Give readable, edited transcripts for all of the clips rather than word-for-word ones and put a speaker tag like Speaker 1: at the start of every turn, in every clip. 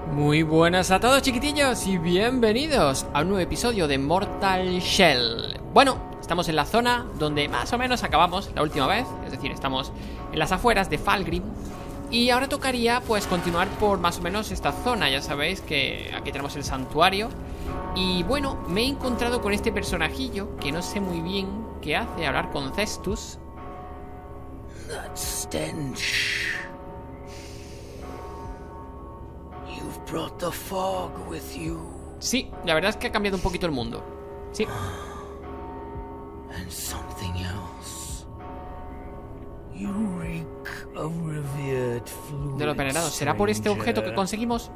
Speaker 1: Muy buenas a todos, chiquitillos, y bienvenidos a un nuevo episodio de Mortal Shell. Bueno, estamos en la zona donde más o menos acabamos la última vez, es decir, estamos en las afueras de Falgrim. Y ahora tocaría pues continuar por más o menos esta zona. Ya sabéis que aquí tenemos el santuario. Y bueno, me he encontrado con este personajillo que no sé muy bien qué hace, hablar con Cestus.
Speaker 2: That stench. You've brought the fog with you.
Speaker 1: Sí, la verdad es que ha cambiado un poquito el mundo. Sí.
Speaker 2: And something else. You reek of revered fluid.
Speaker 1: De los venerados. ¿Será por este objeto que conseguimos?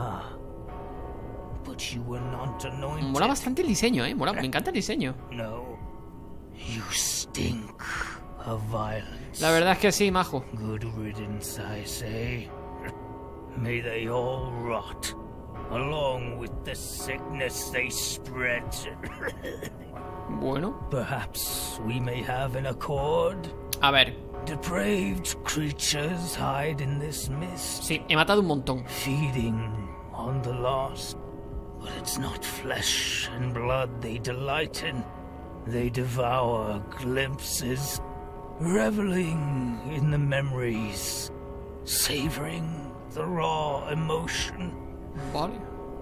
Speaker 2: But you were not anointed.
Speaker 1: Mola bastante el diseño, mola, me encanta el diseño.
Speaker 2: No. You stink of violence.
Speaker 1: La verdad es que sí, majo.
Speaker 2: Good riddance, I say. May they all rot, along with the sickness they spread.
Speaker 1: Bueno.
Speaker 2: Perhaps we may have an accord.
Speaker 1: A ver.
Speaker 2: Depraved creatures hide in this mist.
Speaker 1: Sí, he matado un montón.
Speaker 2: Feeding on the lost. But it's not flesh and blood they delight in. They devour glimpses, reveling in the memories, savoring the raw emotion.
Speaker 1: Vale.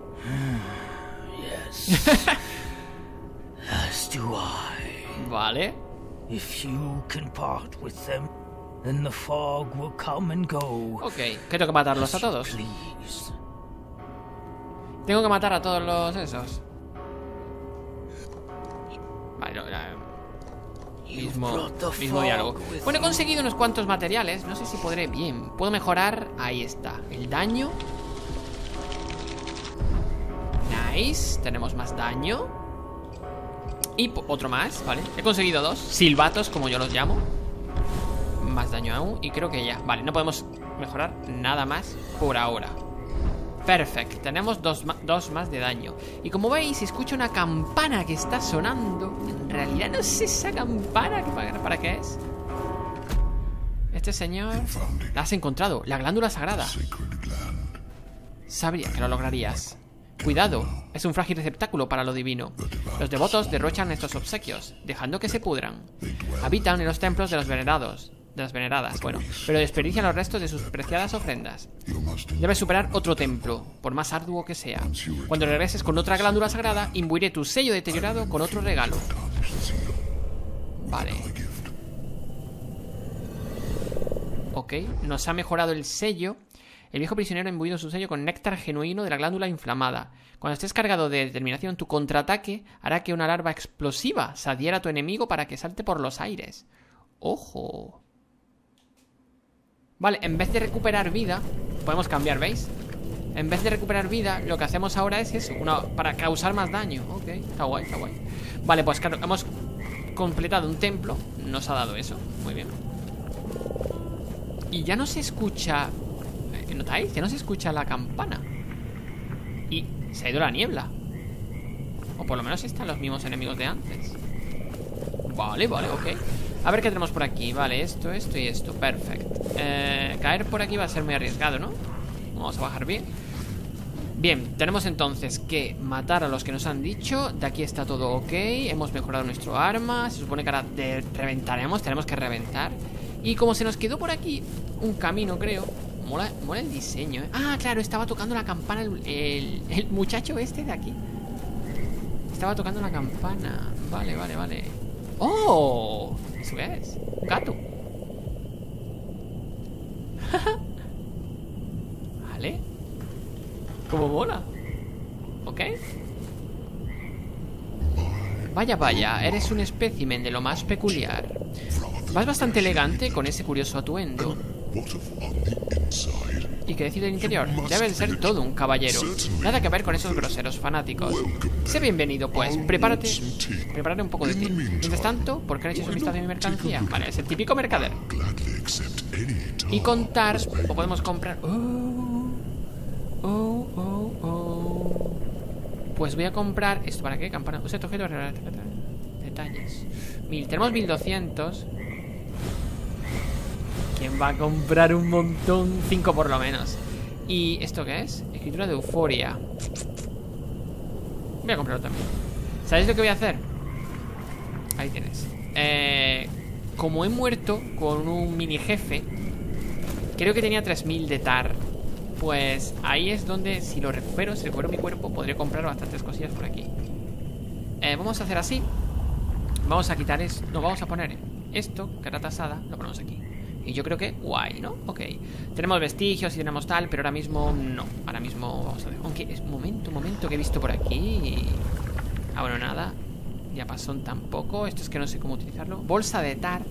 Speaker 2: Yes. As do I.
Speaker 1: Vale.
Speaker 2: If you can part with them, then the fog will come and go.
Speaker 1: Ok, ¿qué tengo que matarlos a todos?
Speaker 2: Please.
Speaker 1: Tengo que matar a todos los esos. Vale, mismo diálogo. Bueno, he conseguido unos cuantos materiales. No sé si podré. Bien, puedo mejorar. Ahí está, el daño. Nice, tenemos más daño. Y otro más, vale. He conseguido dos silbatos, como yo los llamo. Más daño aún, y creo que ya. Vale, no podemos mejorar nada más por ahora. Perfecto, tenemos dos más de daño. Y como veis, escucho una campana que está sonando. En realidad no sé esa campana para qué es. Este señor... La has encontrado, la glándula sagrada. Sabría que lo lograrías. Cuidado, es un frágil receptáculo para lo divino. Los devotos derrochan estos obsequios, dejando que se pudran. Habitan en los templos de los venerados, de las veneradas, bueno, pero desperdician los restos de sus preciadas ofrendas. Debes superar otro templo, por más arduo que sea. Cuando regreses con otra glándula sagrada, imbuiré tu sello deteriorado con otro regalo. Vale. Ok, nos ha mejorado el sello. El viejo prisionero ha imbuido su sello con néctar genuino de la glándula inflamada. Cuando estés cargado de determinación, tu contraataque hará que una larva explosiva se adhiera a tu enemigo para que salte por los aires. ¡Ojo! Vale, en vez de recuperar vida, podemos cambiar, ¿veis? En vez de recuperar vida, lo que hacemos ahora es eso, para causar más daño. Ok, está guay, está guay. Vale, pues claro, hemos completado un templo. Nos ha dado eso, muy bien. Y ya no se escucha... ¿Notáis? Ya no se escucha la campana. Y se ha ido la niebla. O por lo menos están los mismos enemigos de antes. Vale, vale, ok. A ver qué tenemos por aquí. Vale, esto y esto, perfecto. Caer por aquí va a ser muy arriesgado, ¿no? Vamos a bajar bien. Bien, tenemos entonces que matar a los que nos han dicho. De aquí está todo ok. Hemos mejorado nuestro arma. Se supone que ahora reventaremos. Tenemos que reventar. Y como se nos quedó por aquí un camino, creo. Mola el diseño, Ah, claro, estaba tocando la campana el muchacho este de aquí. Estaba tocando la campana. Vale, vale, vale. ¡Oh! ¿Eso qué es? Un gato. Vale. Como mola. Ok. Vaya, vaya, eres un espécimen de lo más peculiar. Vas bastante elegante con ese curioso atuendo. ¿Y qué decir del interior? Debe de ser todo un caballero. Nada que ver con esos groseros fanáticos. Sé bienvenido, pues. Prepárate un poco de té. Mientras tanto, ¿por qué no echas un vistazo a mi mercancía? Vale, es el típico mercader. Y contar, o podemos comprar... Pues voy a comprar... ¿Esto para qué? Campana... Usa tu objeto... Detalles... Tenemos 1200... ¿Quién va a comprar un montón? 5 por lo menos. ¿Y esto qué es? Escritura de euforia. Voy a comprarlo también. ¿Sabéis lo que voy a hacer? Ahí tienes. Como he muerto con un mini jefe, creo que tenía 3000 de tar. Pues ahí es donde, si lo recupero, si recupero mi cuerpo, podré comprar bastantes cosillas por aquí. Vamos a hacer así. Vamos a quitar esto. No, vamos a poner esto, carata asada. Lo ponemos aquí. Y yo creo que guay, ¿no? Ok. Tenemos vestigios y tenemos tal, pero ahora mismo no. Ahora mismo vamos a ver. Aunque es un momento que he visto por aquí. Ah, bueno, nada. Diapasón tampoco. Esto es que no sé cómo utilizarlo. Bolsa de tar.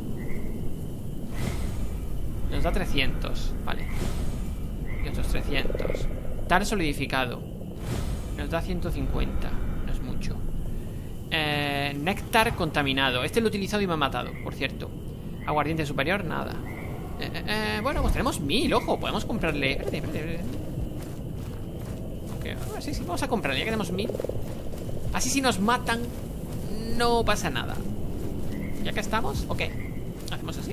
Speaker 1: Nos da 300. Vale. Y otros 300. Tar solidificado. Nos da 150. No es mucho. Néctar contaminado. Este lo he utilizado y me ha matado, por cierto. Aguardiente superior, nada. Bueno, pues tenemos 1000, ojo. Podemos comprarle. Espérate. Okay. Sí, vamos a comprarle. Ya que tenemos 1000. Así si nos matan, no pasa nada. Ya que estamos, ok. Hacemos así.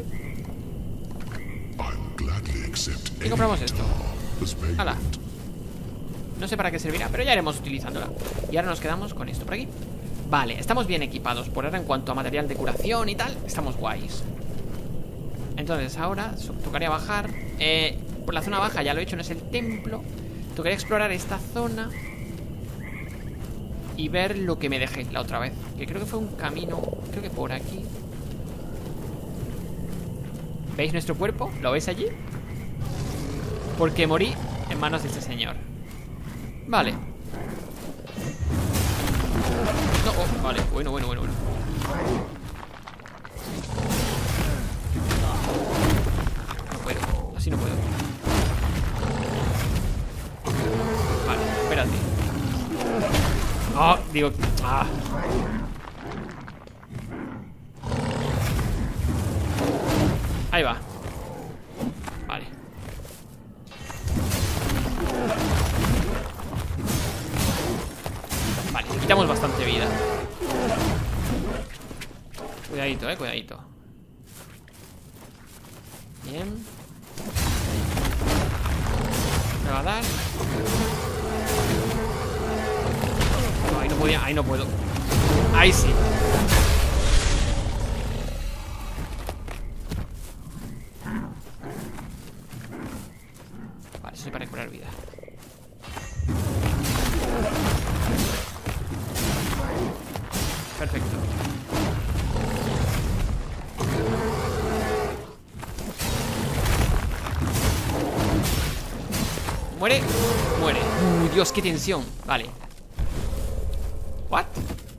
Speaker 1: Y compramos esto. ¡Hala! No sé para qué servirá, pero ya iremos utilizándola. Y ahora nos quedamos con esto por aquí. Vale, estamos bien equipados. Por ahora en cuanto a material de curación y tal, estamos guays. Entonces ahora tocaría bajar. Por la zona baja ya lo he hecho, no es el templo. Tocaría explorar esta zona y ver lo que me dejé la otra vez, que creo que fue un camino, creo que por aquí. ¿Veis nuestro cuerpo? ¿Lo veis allí? Porque morí en manos de este señor. Vale. No, oh, vale, bueno. No puedo, así no puedo. Vale, espérate. Ah, digo. Ah. Ahí va. Vale. Vale, quitamos bastante vida. Cuidadito, cuidadito. Bien. Me va a dar. No, ahí no podía, ahí no puedo. Ahí sí. Vale, eso es para curar vida. Perfecto. Muere, muere. Dios, qué tensión. Vale. ¿What?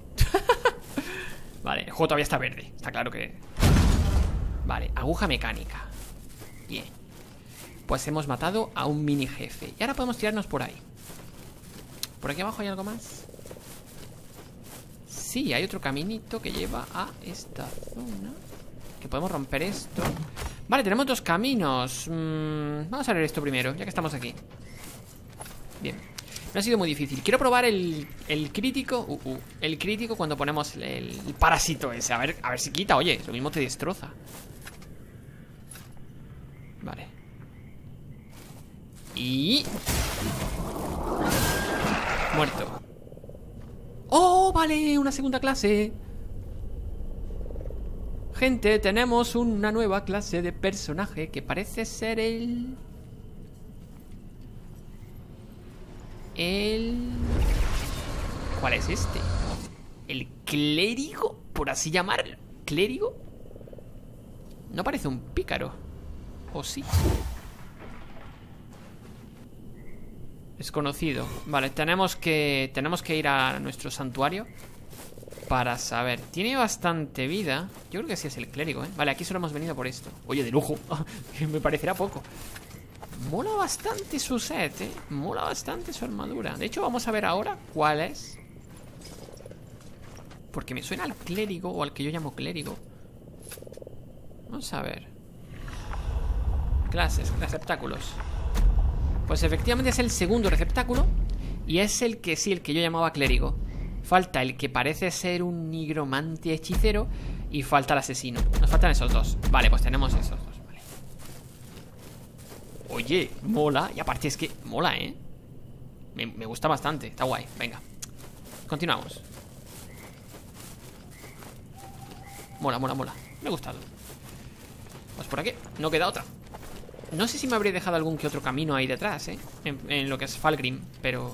Speaker 1: Vale, el juego todavía está verde. Está claro que... Vale, aguja mecánica. Bien. Pues hemos matado a un mini jefe. Y ahora podemos tirarnos por ahí. ¿Por aquí abajo hay algo más? Sí, hay otro caminito que lleva a esta zona. Que podemos romper esto. Vale, tenemos dos caminos. Vamos a ver esto primero, ya que estamos aquí. Bien. No ha sido muy difícil. Quiero probar el crítico. El crítico cuando ponemos el parásito ese. A ver si quita. Oye, lo mismo te destroza. Vale. Y... muerto. ¡Oh, vale! Una segunda clase. Gente, tenemos una nueva clase de personaje que parece ser el... ¿Cuál es este? ¿El clérigo? Por así llamarlo. ¿Clérigo? No parece un pícaro. ¿O sí? Desconocido. Vale, tenemos que ir a nuestro santuario para saber. Tiene bastante vida. Yo creo que sí es el clérigo, ¿eh? Vale, aquí solo hemos venido por esto. Oye, de lujo. Me parecerá poco. Mola bastante su set, ¿eh? Mola bastante su armadura. De hecho, vamos a ver ahora cuál es. Porque me suena al clérigo, o al que yo llamo clérigo. Vamos a ver. Clases, receptáculos. Pues efectivamente es el segundo receptáculo. Y es el que sí, el que yo llamaba clérigo. Falta el que parece ser un nigromante hechicero. Y falta el asesino. Nos faltan esos dos. Vale, pues tenemos esos dos, vale. Oye, mola. Y aparte es que mola, ¿eh? Me gusta bastante, está guay. Venga, continuamos. Mola, mola, mola. Me ha gustado. Pues por aquí, no queda otra. No sé si me habría dejado algún que otro camino ahí detrás, en lo que es Falgrim, pero...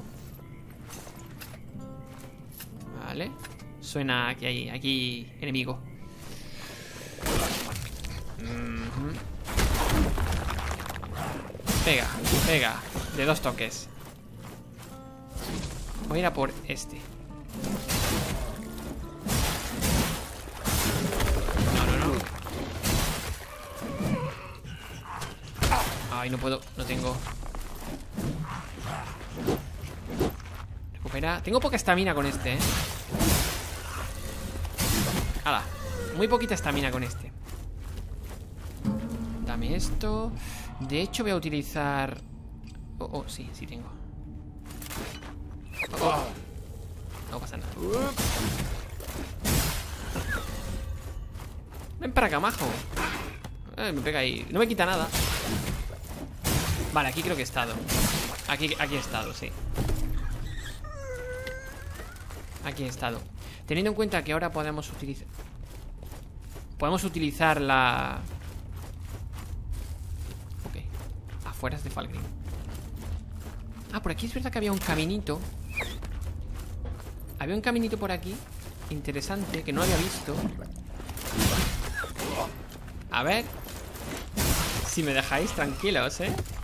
Speaker 1: Vale. Suena que hay aquí enemigo. Pega, pega. De 2 toques. Voy a ir a por este. No. Ay, no puedo, no tengo. Recupera. Tengo poca estamina con este, ¡Hala! Muy poquita estamina con este. Dame esto. De hecho voy a utilizar... Oh, sí tengo. Oh. No pasa nada. Ven para acá, majo. Me pega ahí. No me quita nada. Vale, aquí creo que he estado. Aquí he estado, sí. Aquí he estado. Teniendo en cuenta que ahora podemos utilizar la... Ok. Afueras de Falgrim. Ah, por aquí es verdad que había un caminito. Había un caminito por aquí interesante, que no había visto. A ver si me dejáis tranquilos,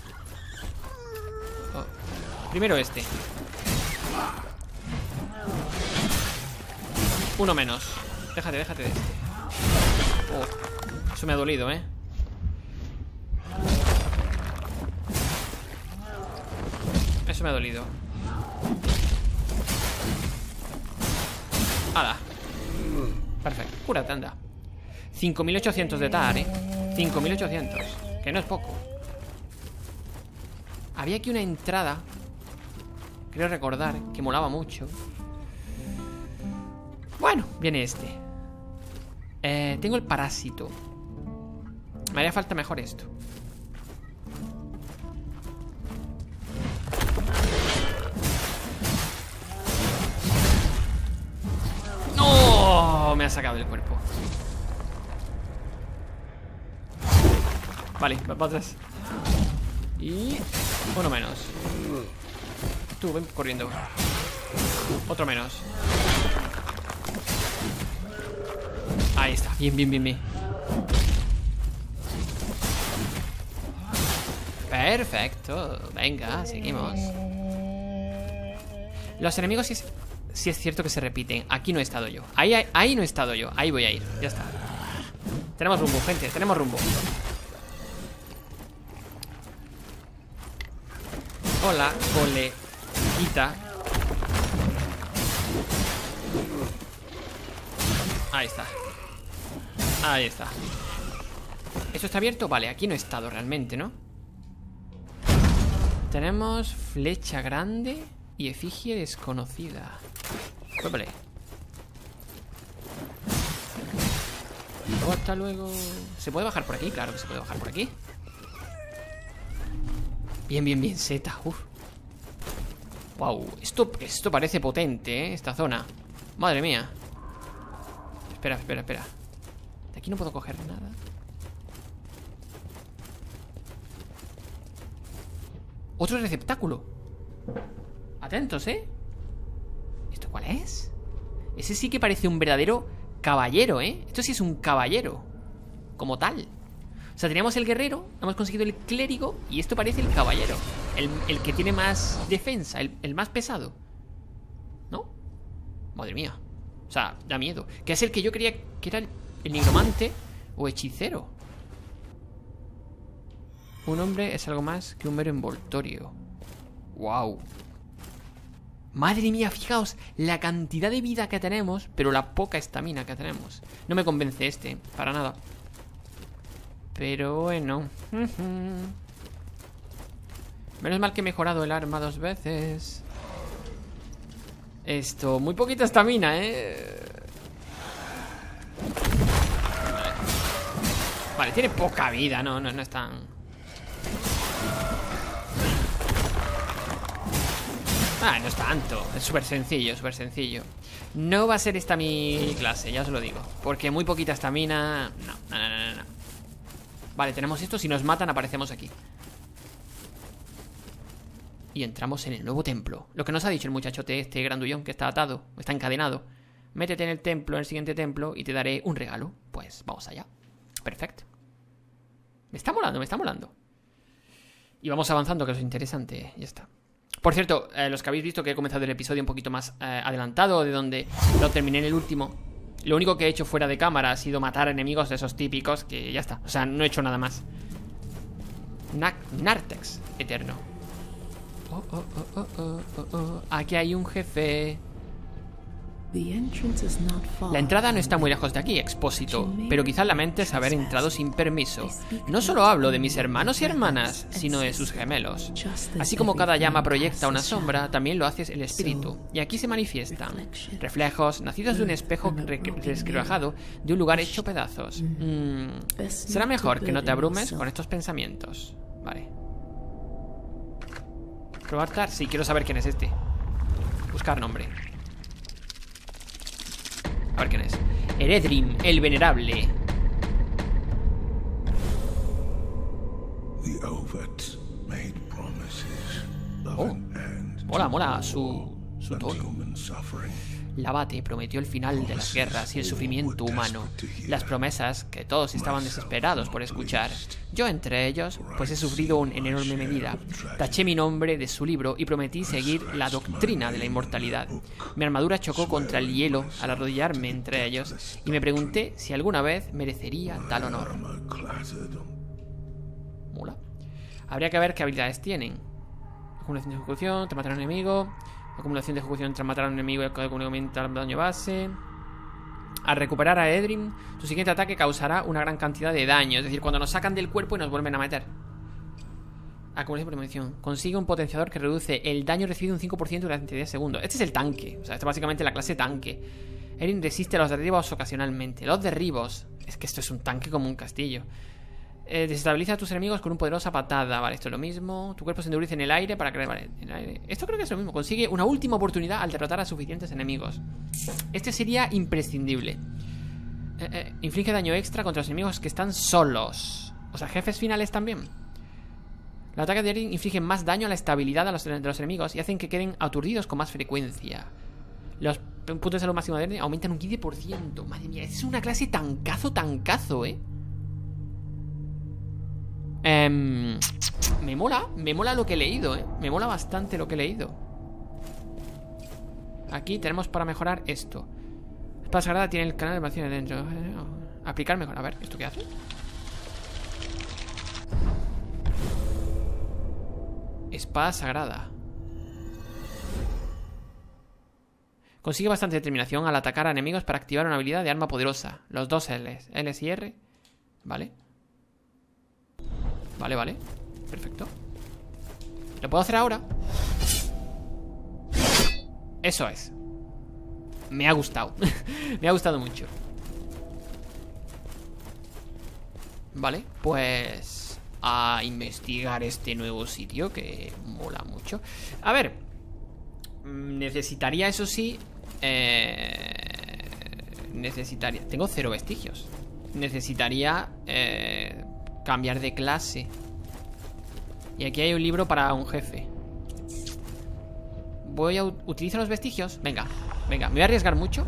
Speaker 1: Oh. Primero este. Uno menos. Déjate de este. Oh, eso me ha dolido, Eso me ha dolido. ¡Hala! Perfecto, cúrate, anda. 5800 de TAR, 5800. Que no es poco. Había aquí una entrada, creo recordar, que molaba mucho. Bueno, viene este. Tengo el parásito. Me haría falta mejor esto. ¡No! Me ha sacado el cuerpo. Vale, va para atrás. Y... uno menos. Tú, ven corriendo. Otro menos. Ahí está, bien. Perfecto. Venga, seguimos. Los enemigos sí es cierto que se repiten. Aquí no he estado yo. Ahí no he estado yo. Ahí voy a ir, ya está. Tenemos rumbo, gente, tenemos rumbo. Hola, coleguita. Ahí está. Ahí está. ¿Eso está abierto? Vale, aquí no he estado realmente, ¿no? Tenemos flecha grande y efigie desconocida. Vale. Hasta luego. ¿Se puede bajar por aquí? Claro que se puede bajar por aquí. Bien, Z. Uf. Wow, esto parece potente, esta zona. Madre mía. Espera. De aquí no puedo coger nada. Otro receptáculo. Atentos, ¿Esto cuál es? Ese sí que parece un verdadero caballero, Esto sí es un caballero como tal. O sea, teníamos el guerrero, hemos conseguido el clérigo y esto parece el caballero. El que tiene más defensa, el más pesado. ¿No? Madre mía. O sea, da miedo. Que es el que yo creía que era el nigromante o hechicero. Un hombre es algo más que un mero envoltorio. Wow. Madre mía, fijaos la cantidad de vida que tenemos, pero la poca estamina que tenemos. No me convence para nada. Pero bueno. Menos mal que he mejorado el arma 2 veces. Esto, muy poquita estamina, Vale, tiene poca vida, no es tan... Ah, no es tanto. Es súper sencillo, súper sencillo. No va a ser esta mi clase, ya os lo digo. Porque muy poquita estamina. No. Vale, tenemos esto. Si nos matan, aparecemos aquí. Y entramos en el nuevo templo. Lo que nos ha dicho el muchachote este grandullón que está atado, está encadenado. Métete en el templo, en el siguiente templo, y te daré un regalo. Pues vamos allá. Perfecto. Me está molando, me está molando. Y vamos avanzando, que es interesante. Ya está. Por cierto, los que habéis visto que he comenzado el episodio un poquito más adelantado de donde lo terminé en el último, lo único que he hecho fuera de cámara ha sido matar enemigos de esos típicos, que ya está. O sea, no he hecho nada más. Narthex eterno. Aquí hay un jefe. La entrada no está muy lejos de aquí, expósito, pero quizás lamentes haber entrado sin permiso. No solo hablo de mis hermanos y hermanas, sino de sus gemelos. Así como cada llama proyecta una sombra, también lo hace el espíritu, y aquí se manifiestan reflejos nacidos de un espejo resquebrajado de un lugar hecho pedazos. Será mejor que no te abrumes con estos pensamientos. Vale. ¿Probar tar? Sí, quiero saber quién es este. Buscar nombre. A ver quién es. Eredrim, el venerable. Oh, mola su tono. La Abate prometió el final de las guerras y el sufrimiento humano. Las promesas que todos estaban desesperados por escuchar. Yo entre ellos, pues he sufrido en enorme medida. Taché mi nombre de su libro y prometí seguir la doctrina de la inmortalidad. Mi armadura chocó contra el hielo al arrodillarme entre ellos y me pregunté si alguna vez merecería tal honor. Mola. Habría que ver qué habilidades tienen. Acumulación de ejecución, te matar a un enemigo. Acumulación de ejecución tras matar a un enemigo y aumenta el daño base. Al recuperar a Eredrim, tu siguiente ataque causará una gran cantidad de daño. Es decir, cuando nos sacan del cuerpo y nos vuelven a meter. Acumulación por munición. Consigue un potenciador que reduce el daño recibido un 5% durante 10 segundos. Este es el tanque. O sea, este es básicamente la clase tanque. Eredrim resiste a los derribos ocasionalmente. Los derribos. Es que esto es un tanque como un castillo. Desestabiliza a tus enemigos con una poderosa patada. Vale, esto es lo mismo. Tu cuerpo se endurece en el aire para crear... Vale, en el aire. Esto creo que es lo mismo. Consigue una última oportunidad al derrotar a suficientes enemigos. Este sería imprescindible. Inflige daño extra contra los enemigos que están solos. O sea, jefes finales también. Los ataques de Eredrim infligen más daño a la estabilidad de los enemigos y hacen que queden aturdidos con más frecuencia. Los puntos de salud máximo de Eredrim aumentan un 15%. Madre mía, es una clase tancazo, me mola lo que he leído, me mola bastante lo que he leído. Aquí tenemos para mejorar esto. Espada sagrada tiene el canal de vacío dentro. Aplicar mejor, a ver, ¿esto qué hace? Espada sagrada. Consigue bastante determinación al atacar a enemigos para activar una habilidad de arma poderosa. Los dos L's, L y R. Vale. Vale. Perfecto. ¿Lo puedo hacer ahora? Eso es. Me ha gustado. Me ha gustado mucho. Vale, pues a investigar este nuevo sitio que mola mucho. A ver, necesitaría, eso sí, necesitaría... Tengo 0 vestigios. Necesitaría cambiar de clase. Y aquí hay un libro para un jefe. Voy a utilizar los vestigios. Venga, me voy a arriesgar mucho.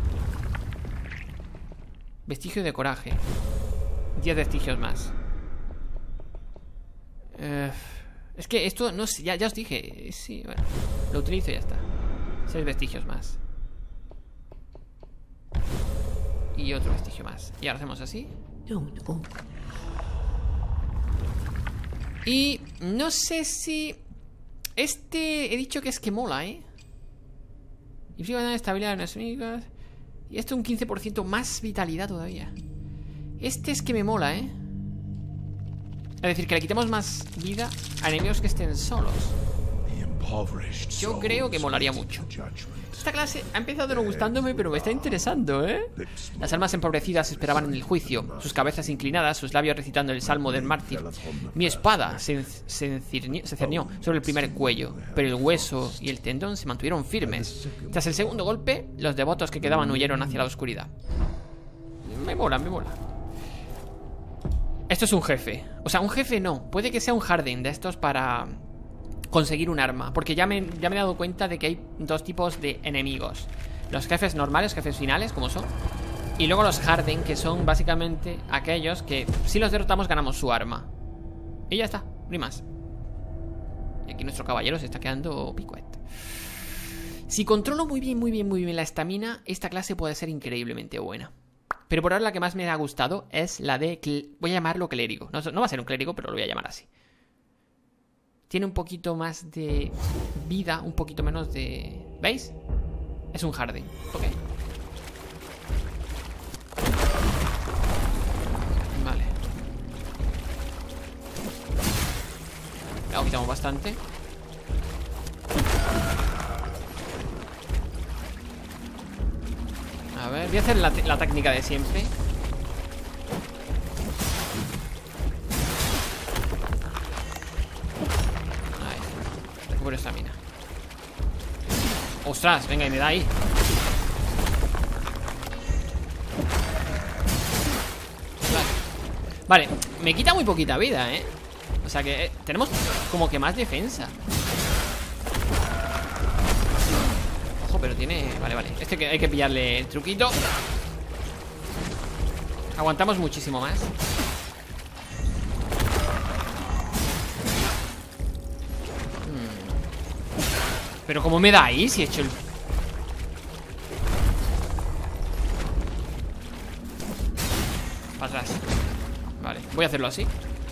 Speaker 1: Vestigio de coraje. 10 vestigios más. Es que esto no sé, ya os dije. Sí, bueno, lo utilizo y ya está. 6 vestigios más. Y otro vestigio más. Y ahora hacemos así. Y no sé si... Este he dicho que es que mola, Y frío estabilidad en las enemigos. Y esto un 15% más vitalidad todavía. Este es que me mola, Es decir, que le quitemos más vida a enemigos que estén solos. Yo creo que molaría mucho. Esta clase ha empezado no gustándome, pero me está interesando, ¿eh? Las almas empobrecidas esperaban en el juicio, sus cabezas inclinadas, sus labios recitando el salmo del mártir. Mi espada se cernió sobre el primer cuello, pero el hueso y el tendón se mantuvieron firmes. Tras el segundo golpe, los devotos que quedaban huyeron hacia la oscuridad. Me mola, me mola. Esto es un jefe. O sea, un jefe no. Puede que sea un Harden de estos para conseguir un arma, porque ya me he dado cuenta de que hay dos tipos de enemigos: los jefes normales, jefes finales, como son, y luego los Harden, que son básicamente aquellos que si los derrotamos ganamos su arma. Y ya está, no hay más. Y aquí nuestro caballero se está quedando picuet. Si controlo muy bien la estamina, esta clase puede ser increíblemente buena. Pero por ahora la que más me ha gustado es la de... voy a llamarlo clérigo. No va a ser un clérigo, pero lo voy a llamar así. Tiene un poquito más de vida, un poquito menos de... ¿Veis? Es un Harden. Ok. Vale. Lo quitamos bastante. A ver, voy a hacer la técnica de siempre. Recupero estamina. ¡Ostras! Venga, y me da ahí. Vale, me quita muy poquita vida, ¿eh? O sea que tenemos como que más defensa. Ojo, pero tiene... Vale, vale. Este que hay que pillarle el truquito. Aguantamos muchísimo más. Pero ¿cómo me da ahí si he hecho el... Para atrás. Vale, voy a hacerlo así.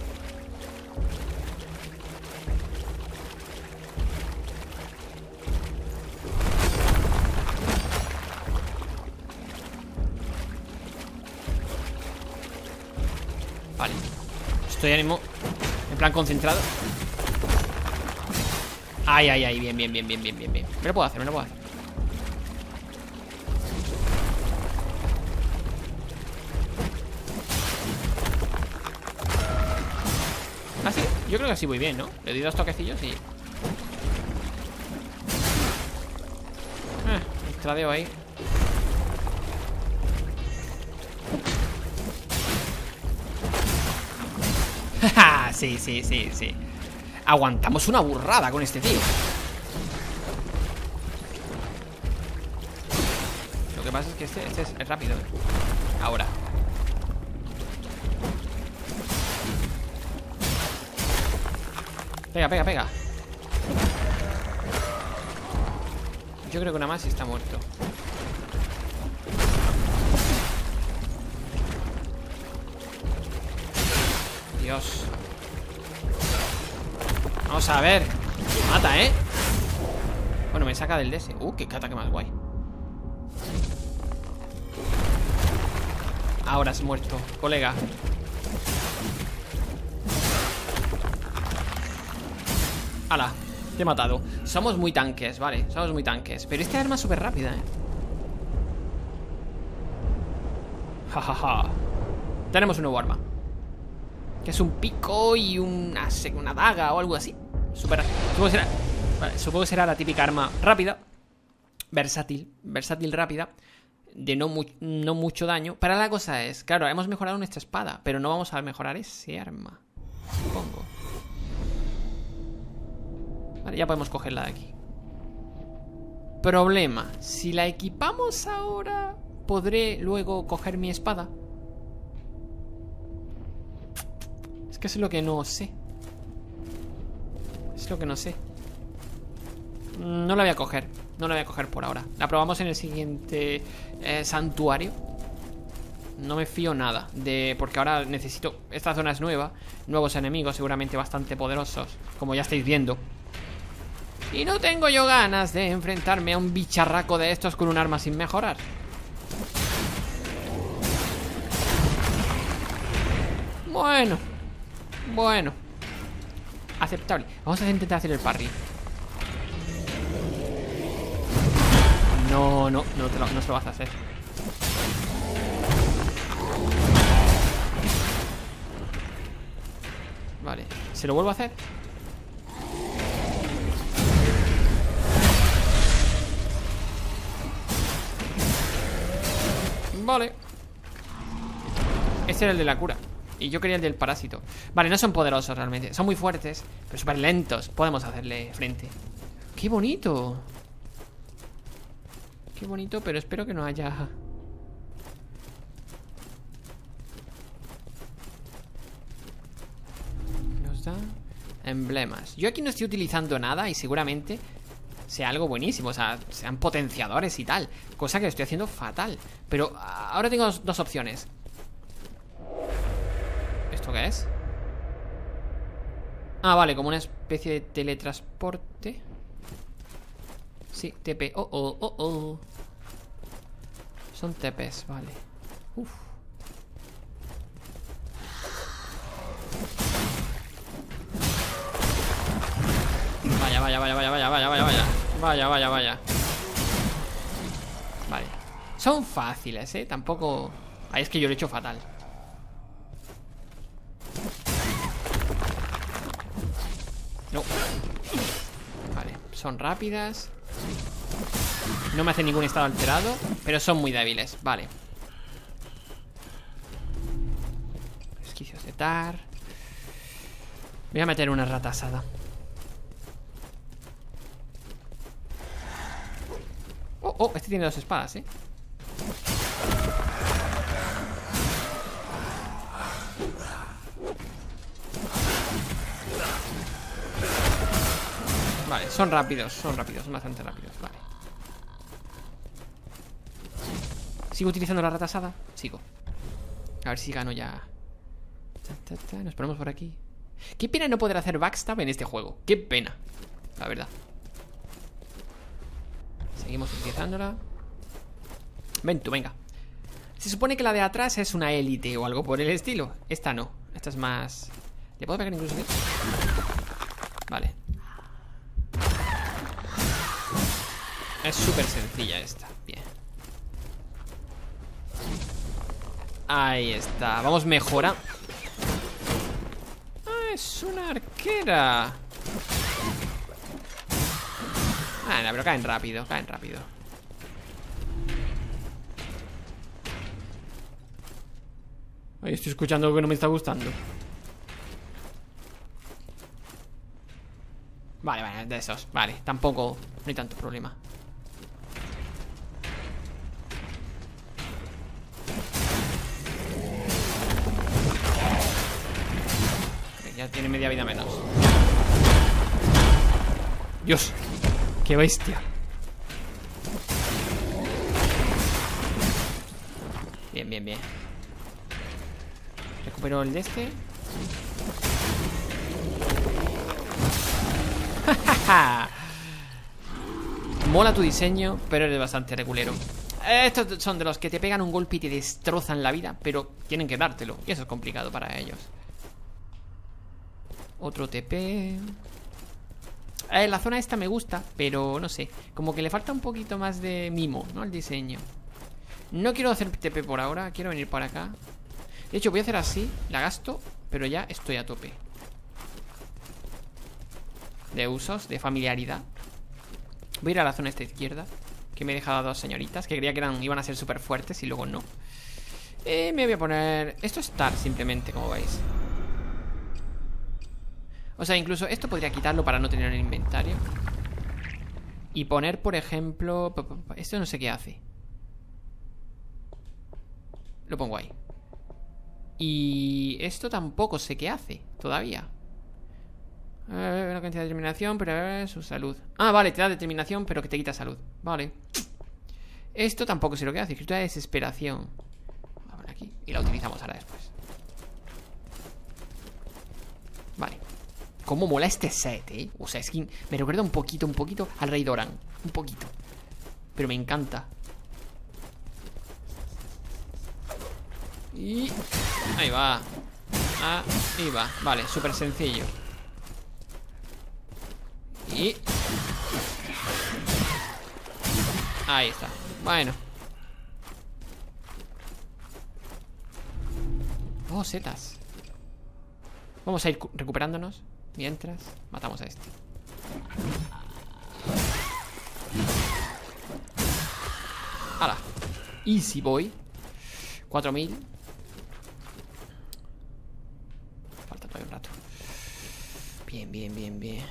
Speaker 1: Vale. Estoy ánimo. En plan concentrado. Ay, ay, ay, bien. Me lo puedo hacer, Así, yo creo que así voy bien, ¿no? Le doy dos toquecillos y... Tradeo ahí. Sí. Aguantamos una burrada con este tío. Lo que pasa es que este es rápido. Ahora. Pega. Yo creo que una más y está muerto. Dios. Vamos a ver. Mata, ¿eh? Bueno, me saca del DS. Qué ataque más guay. Ahora has muerto, colega. ¡Hala! Te he matado. Somos muy tanques, vale. Somos muy tanques. Pero esta arma es súper rápida, ¿eh? Jajaja. Tenemos un nuevo arma. Que es un pico y una daga o algo así. Supongo que será la típica arma rápida. Versátil, rápida. De no mucho daño. Pero la cosa es, claro, hemos mejorado nuestra espada, pero no vamos a mejorar ese arma, supongo. Vale, ya podemos cogerla de aquí. Problema, si la equipamos ahora, ¿podré luego coger mi espada? Es que es lo que no sé. Es lo que no sé. No la voy a coger. No la voy a coger por ahora. La probamos en el siguiente santuario. No me fío nada porque ahora necesito... Esta zona es nueva. Nuevos enemigos seguramente bastante poderosos, como ya estáis viendo. Y no tengo yo ganas de enfrentarme a un bicharraco de estos con un arma sin mejorar. Bueno. Aceptable. Vamos a intentar hacer el parry. No se lo vas a hacer. Vale, ¿se lo vuelvo a hacer? Vale. Este era el de la cura. Y yo quería el del parásito. Vale, no son poderosos realmente. Son muy fuertes, pero súper lentos. Podemos hacerle frente. ¡Qué bonito! Qué bonito, pero espero que no haya... Nos da emblemas. Yo aquí no estoy utilizando nada y seguramente sea algo buenísimo. O sea, sean potenciadores y tal. Cosa que estoy haciendo fatal. Pero ahora tengo dos opciones. ¿Esto qué es? Ah, vale, como una especie de teletransporte. Sí, TP. Son TPs, vale. Uf. Vaya. Vale. Son fáciles, tampoco... Ahí es que yo lo he hecho fatal. No. Vale, son rápidas. No me hacen ningún estado alterado, pero son muy débiles, vale. Resquicios de Tar. Voy a meter una rata asada. Oh, este tiene dos espadas, Vale, son rápidos, son bastante rápidos, vale. ¿Sigo utilizando la rata asada? Sigo. A ver si gano ya. Nos ponemos por aquí. Qué pena no poder hacer backstab en este juego. Qué pena, la verdad. Seguimos utilizándola. Ven tú, venga. Se supone que la de atrás es una élite o algo por el estilo. Esta no, esta es más... ¿Le puedo pegar incluso aquí? Vale. Es súper sencilla esta. Bien. Ahí está. Vamos mejorando. Ah, es una arquera. Ah, no, pero caen rápido, Ay, estoy escuchando algo que no me está gustando. Vale, de esos. Vale, tampoco, no hay tanto problema. Ya tiene media vida menos. Dios, qué bestia. Bien. Recupero el de este. Mola tu diseño, pero eres bastante regulero. Estos son de los que te pegan un golpe y te destrozan la vida, pero tienen que dártelo, y eso es complicado para ellos. Otro TP. La zona esta me gusta, pero no sé, como que le falta un poquito más de mimo, ¿no? El diseño. No quiero hacer TP por ahora, quiero venir para acá. De hecho, voy a hacer así, la gasto, pero ya estoy a tope de usos, de familiaridad. Voy a ir a la zona esta izquierda, que me he dejado a dos señoritas, que creía que iban a ser súper fuertes y luego no. Me voy a poner... Esto es Tar, simplemente, como veis. O sea, incluso esto podría quitarlo para no tener en el inventario. Y poner, por ejemplo... Esto no sé qué hace. Lo pongo ahí. Y esto tampoco sé qué hace todavía. Una cantidad de determinación, pero su salud. Ah, vale, te da determinación, pero que te quita salud. Vale. Esto tampoco sé lo que hace. Escritura de desesperación. Vamos a poner aquí. Y la utilizamos ahora después. Vale. Cómo mola este set, O sea, es que me recuerda un poquito al Rey Doran. Un poquito. Pero me encanta. Y... ahí va. Ahí va. Vale, súper sencillo. Y... Ahí está. Bueno. Oh, setas. Vamos a ir recuperándonos mientras matamos a este. ¡Hala! Easy boy. 4000. Falta todavía un rato. Bien, bien, bien, bien.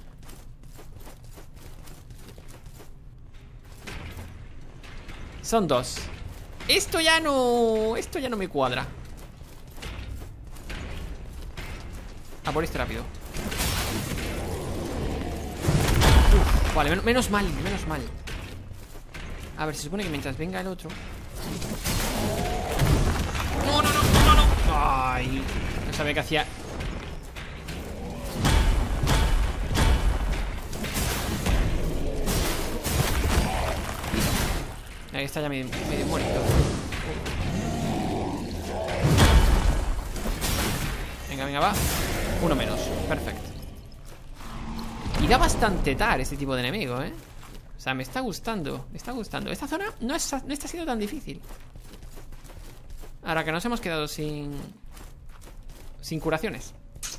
Speaker 1: Son 2. Esto ya no me cuadra. A por este rápido. Uf, vale, menos mal, menos mal. A ver, se supone que mientras venga el otro. No, no, no, no, no. Ay, no sabía qué hacía. Ahí está ya medio muerto. Venga, venga, va. Uno menos, perfecto. Y da bastante tar este tipo de enemigo, ¿eh? O sea, me está gustando, me está gustando. Esta zona no está siendo tan difícil. Ahora que nos hemos quedado sin curaciones.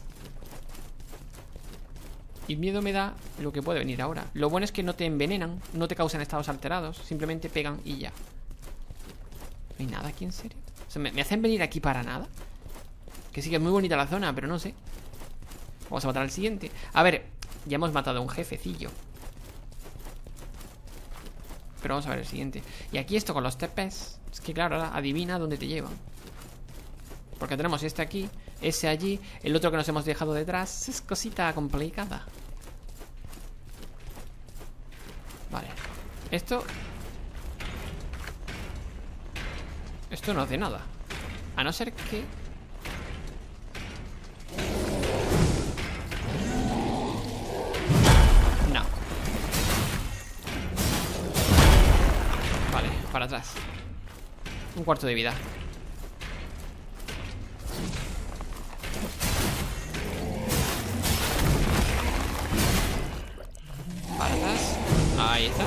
Speaker 1: Y miedo me da lo que puede venir ahora. Lo bueno es que no te envenenan, no te causan estados alterados. Simplemente pegan y ya. ¿No hay nada aquí en serio? O sea, ¿me hacen venir aquí para nada? Que sí que es muy bonita la zona, pero no sé. Vamos a matar al siguiente. A ver, ya hemos matado a un jefecillo. Pero vamos a ver el siguiente. Y aquí esto con los TPs. Es que claro, ahora adivina dónde te llevan. Porque tenemos este aquí, ese allí, el otro que nos hemos dejado detrás. Es cosita complicada. Vale. Esto no hace nada. A no ser que... No. Vale, para atrás. Un cuarto de vida. Para atrás. Ahí está.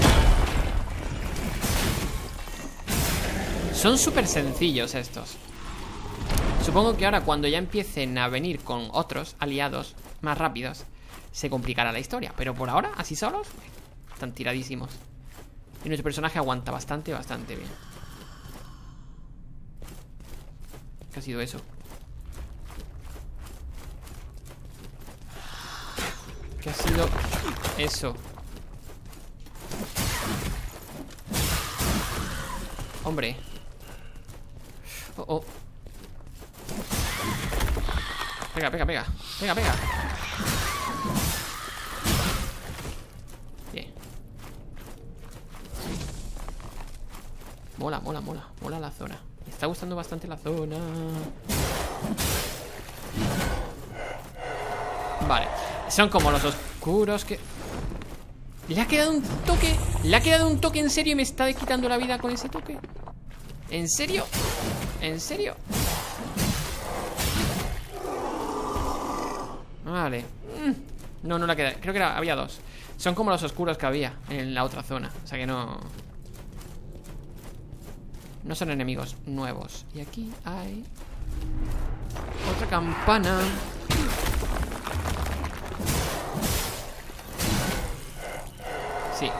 Speaker 1: Son súper sencillos estos. Supongo que ahora cuando ya empiecen a venir con otros aliados más rápidos, se complicará la historia. Pero por ahora, así solos, están tiradísimos. Y nuestro personaje aguanta bastante bien. ¿Qué ha sido eso? ¿Qué ha sido eso? Hombre. Oh, oh. Pega, pega, pega. Pega, pega. Bien. Mola, mola, mola. Mola la zona. Me está gustando bastante la zona. Vale. Son como los oscuros que... Le ha quedado un toque. Le ha quedado un toque en serio y me está quitando la vida con ese toque. ¿En serio? ¿En serio? Vale. No, no le ha quedado. Creo que había 2. Son como los oscuros que había en la otra zona. O sea que no... No son enemigos nuevos. Y aquí hay... otra campana. Sí.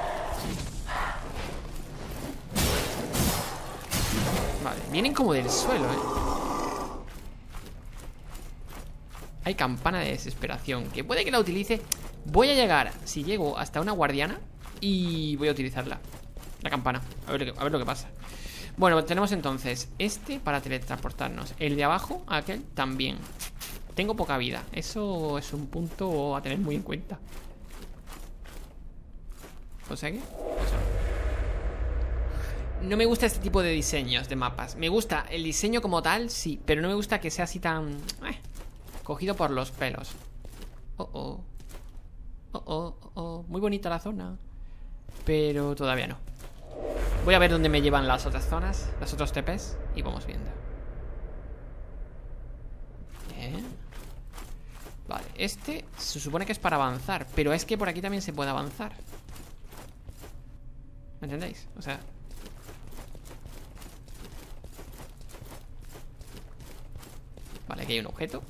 Speaker 1: Vale, vienen como del suelo, Hay campana de desesperación, que puede que la utilice. Voy a llegar, si llego hasta una guardiana, y voy a utilizarla. La campana, a ver lo que pasa. Bueno, tenemos entonces este para teletransportarnos. El de abajo, aquel, también. Tengo poca vida, eso es un punto a tener muy en cuenta. O sea que... No me gusta este tipo de diseños de mapas. Me gusta el diseño como tal, sí, pero no me gusta que sea así tan... cogido por los pelos. Muy bonita la zona, pero todavía no. Voy a ver dónde me llevan las otras zonas, los otros TPs, y vamos viendo. Bien. Vale, este se supone que es para avanzar, pero es que por aquí también se puede avanzar. ¿Me entendéis? O sea... Vale, aquí hay un objeto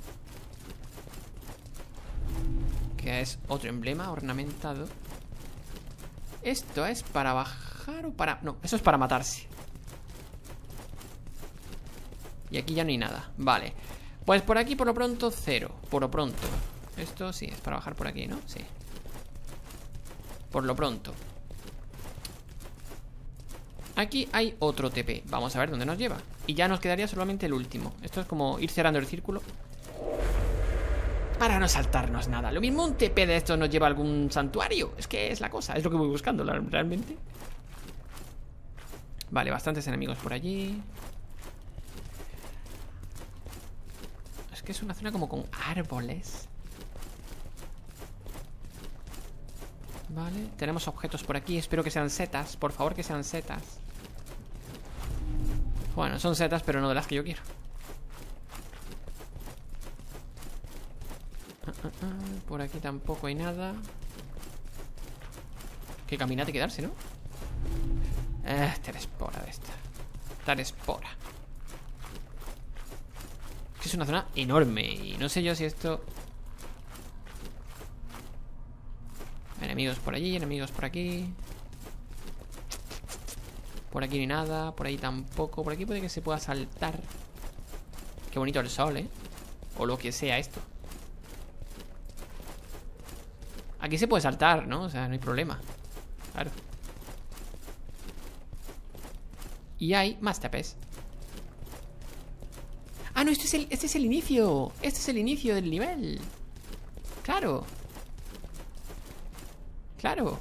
Speaker 1: que es otro emblema ornamentado. ¿Esto es para bajar o para...? No, eso es para matarse. Y aquí ya no hay nada. Vale. Pues por aquí por lo pronto 0. Por lo pronto. Esto sí, es para bajar por aquí, ¿no? Sí. Por lo pronto. Aquí hay otro TP. Vamos a ver dónde nos lleva. Y ya nos quedaría solamente el último. Esto es como ir cerrando el círculo para no saltarnos nada. Lo mismo un TP de estos nos lleva a algún santuario. Es que es la cosa, es lo que voy buscando realmente. Vale, bastantes enemigos por allí. Es que es una zona como con árboles. Vale, tenemos objetos por aquí. Espero que sean setas, por favor que sean setas. Bueno, son setas, pero no de las que yo quiero. Por aquí tampoco hay nada. Que caminate y quedarse, ¿no? Terespora de esta. Terespora. Es que es una zona enorme. Y no sé yo si esto... Enemigos por allí, enemigos por aquí. Por aquí ni nada, por ahí tampoco. Por aquí puede que se pueda saltar. Qué bonito el sol, ¿eh? O lo que sea esto. Aquí se puede saltar, ¿no? O sea, no hay problema. Claro. Y hay más tapes. Ah, no, este es el inicio. Este es el inicio del nivel. Claro. Claro.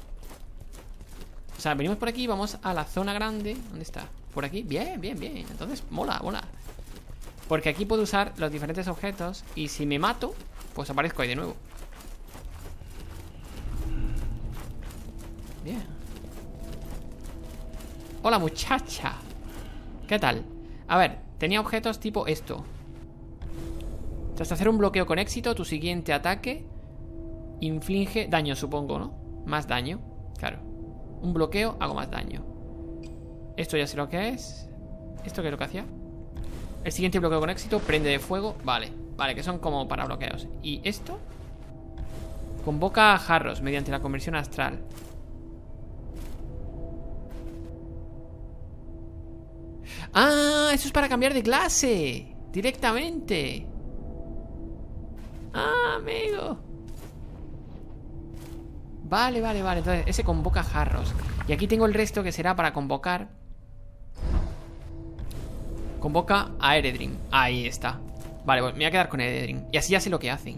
Speaker 1: O sea, venimos por aquí y vamos a la zona grande. ¿Dónde está? Por aquí. Bien, bien, bien. Entonces, mola, mola. Porque aquí puedo usar los diferentes objetos. Y si me mato, pues aparezco ahí de nuevo. Bien. Hola, muchacha. ¿Qué tal? A ver, tenía objetos tipo esto. Tras hacer un bloqueo con éxito, tu siguiente ataque inflige daño, supongo, ¿no? Más daño, claro. Un bloqueo, hago más daño. Esto ya sé lo que es. ¿Esto qué es lo que hacía? El siguiente bloqueo con éxito, prende de fuego. Vale, vale, que son como para bloqueos. ¿Y esto? Convoca a jarros mediante la conversión astral. ¡Ah! Eso es para cambiar de clase directamente. ¡Ah, amigo! Vale, vale, vale. Entonces, ese convoca jarros. Y aquí tengo el resto que será para convocar. Convoca a Eredrin. Ahí está. Vale, pues me voy a quedar con Eredrin. Y así ya sé lo que hacen.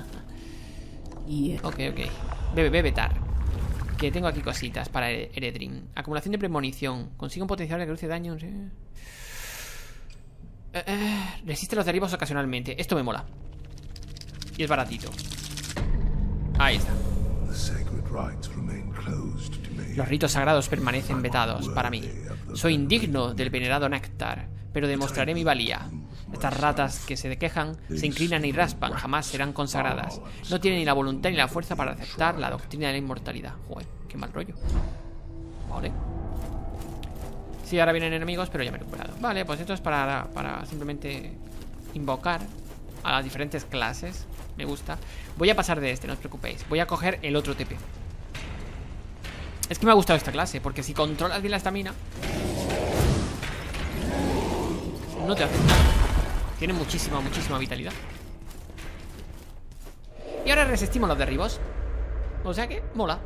Speaker 1: Ok, ok. Bebe, tar. Que tengo aquí cositas para Eredrin. Acumulación de premonición. Consigue un potencial que reduce daño. Resiste los derribos ocasionalmente. Esto me mola. Y es baratito. Ahí está. Los ritos sagrados permanecen vetados para mí. Soy indigno del venerado néctar, pero demostraré mi valía. Estas ratas que se quejan, se inclinan y raspan, jamás serán consagradas. No tienen ni la voluntad ni la fuerza para aceptar la doctrina de la inmortalidad. Joder, qué mal rollo. Vale. Sí, ahora vienen enemigos, pero ya me he recuperado. Vale, pues esto es para simplemente invocar a las diferentes clases. Me gusta. Voy a pasar de este, no os preocupéis. Voy a coger el otro TP. Es que me ha gustado esta clase, porque si controlas bien la estamina, no te hace nada. Tiene muchísima, muchísima vitalidad. Y ahora resistimos los derribos. O sea que, mola.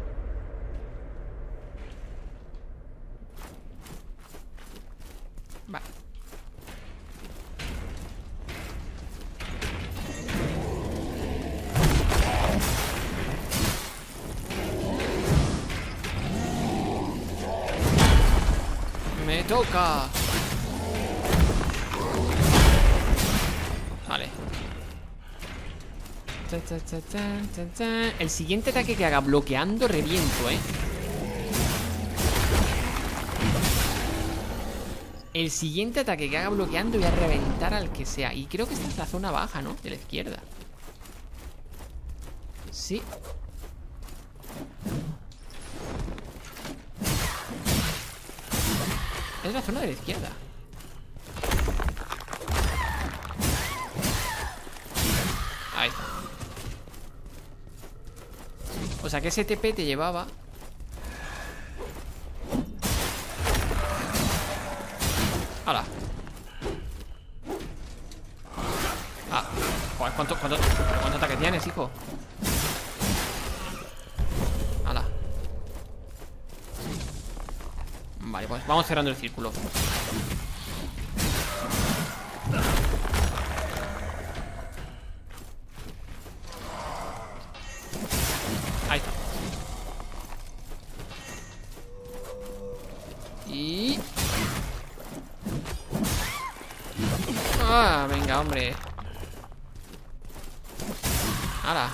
Speaker 1: Vale. Me toca. Vale. El siguiente ataque que haga bloqueando reviento, El siguiente ataque que haga bloqueando voy a reventar al que sea. Y creo que esta es la zona baja, ¿no? De la izquierda. Sí. Es la zona de la izquierda. Ahí está. O sea que ese TP te llevaba. ¡Hala! Ah, joder, ¿cuánto ataque tienes, hijo? ¡Hala! Vale, pues vamos cerrando el círculo. Ahí está. Y... ah, venga, hombre. ¡Hala!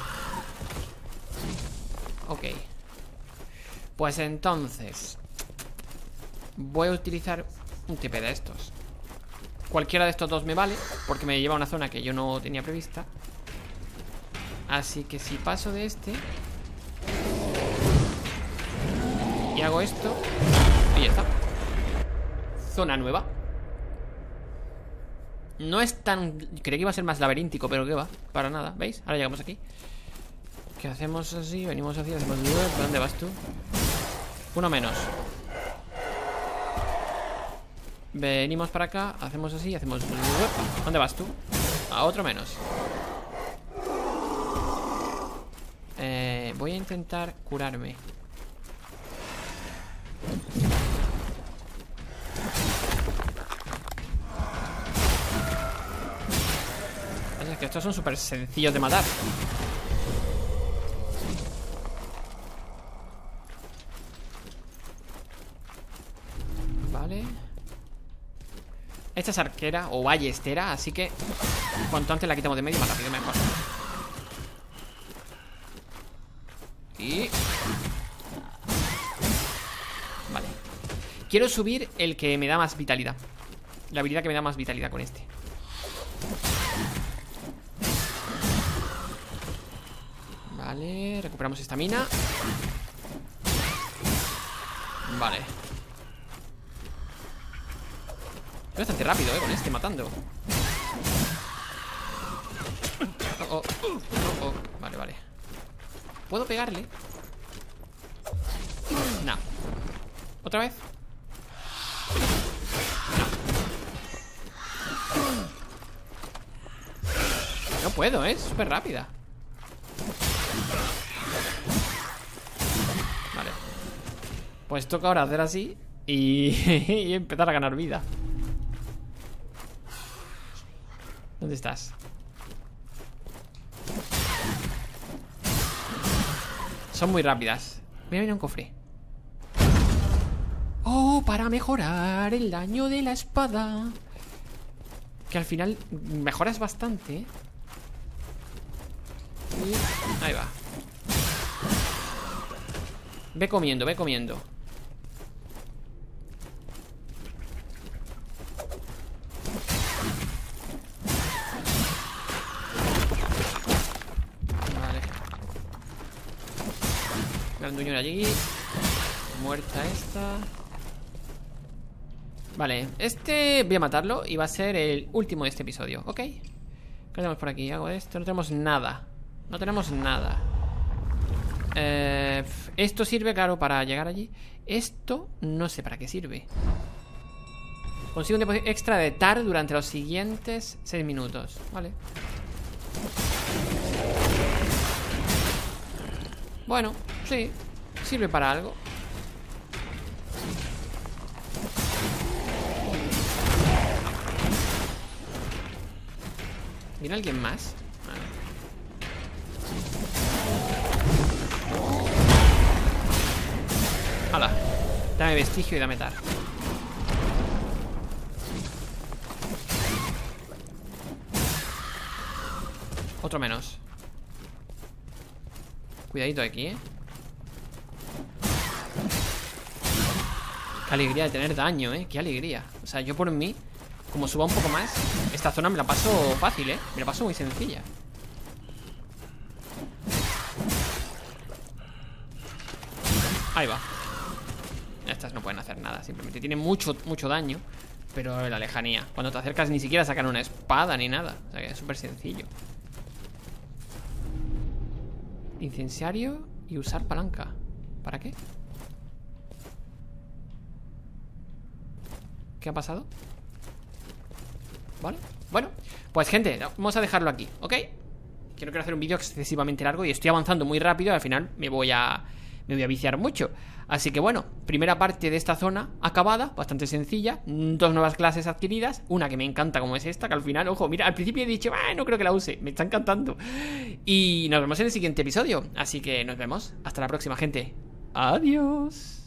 Speaker 1: Ok. Pues entonces voy a utilizar un TP de estos. Cualquiera de estos dos me vale, porque me lleva a una zona que yo no tenía prevista. Así que si paso de este y hago esto, y ya está. Zona nueva. No es tan... creí que iba a ser más laberíntico, pero que va, para nada, ¿veis? Ahora llegamos aquí. ¿Qué hacemos así? Venimos así, hacemos... ¿Por dónde vas tú? Uno menos. Venimos para acá, hacemos así, hacemos... ¿Dónde vas tú? A otro menos. Voy a intentar curarme. Es que estos son súper sencillos de matar. Vale. Esta es arquera o ballestera, así que cuanto antes la quitamos de medio, más rápido mejor. Y... vale. Quiero subir el que me da más vitalidad. La habilidad que me da más vitalidad con este. Vale, recuperamos esta mina. Vale. Es bastante rápido, con este matando. Oh, oh. Oh, oh. Vale, vale. ¿Puedo pegarle? No. ¿Otra vez? No. No puedo, es súper rápida. Vale. Pues toca ahora hacer así y empezar a ganar vida. ¿Dónde estás? Son muy rápidas. Mira, mira un cofre. Oh, para mejorar el daño de la espada. Que al final mejoras bastante. Y ahí va. Ve comiendo, ve comiendo. Vale. Granduñón allí. Muerta esta. Vale, este voy a matarlo y va a ser el último de este episodio, ¿ok? ¿Qué tenemos por aquí? Hago esto, no tenemos nada. No tenemos nada. Esto sirve, claro, para llegar allí. Esto no sé para qué sirve. Consigo un depósito extra de TAR durante los siguientes 6 minutos. Vale. Bueno, sí. Sirve para algo. ¿Viene alguien más? Hala. Dame vestigio y dame tar. Otro menos. Cuidadito aquí, Qué alegría de tener daño, qué alegría. O sea, yo por mí, como suba un poco más, esta zona me la paso fácil, me la paso muy sencilla. Ahí va. Ya estas no pueden hacer nada. Simplemente tienen mucho daño, pero en la lejanía. Cuando te acercas ni siquiera sacan una espada ni nada. O sea que es súper sencillo. Incensario y usar palanca. ¿Para qué? ¿Qué ha pasado? Vale, bueno, pues gente, vamos a dejarlo aquí, ¿ok? Que no quiero hacer un vídeo excesivamente largo y estoy avanzando muy rápido y al final me voy a viciar mucho. Así que bueno, primera parte de esta zona acabada, bastante sencilla. 2 nuevas clases adquiridas. Una que me encanta como es esta, que al final, ojo, mira, al principio he dicho, no creo que la use, me está encantando. Y nos vemos en el siguiente episodio. Así que nos vemos, hasta la próxima, gente. Adiós.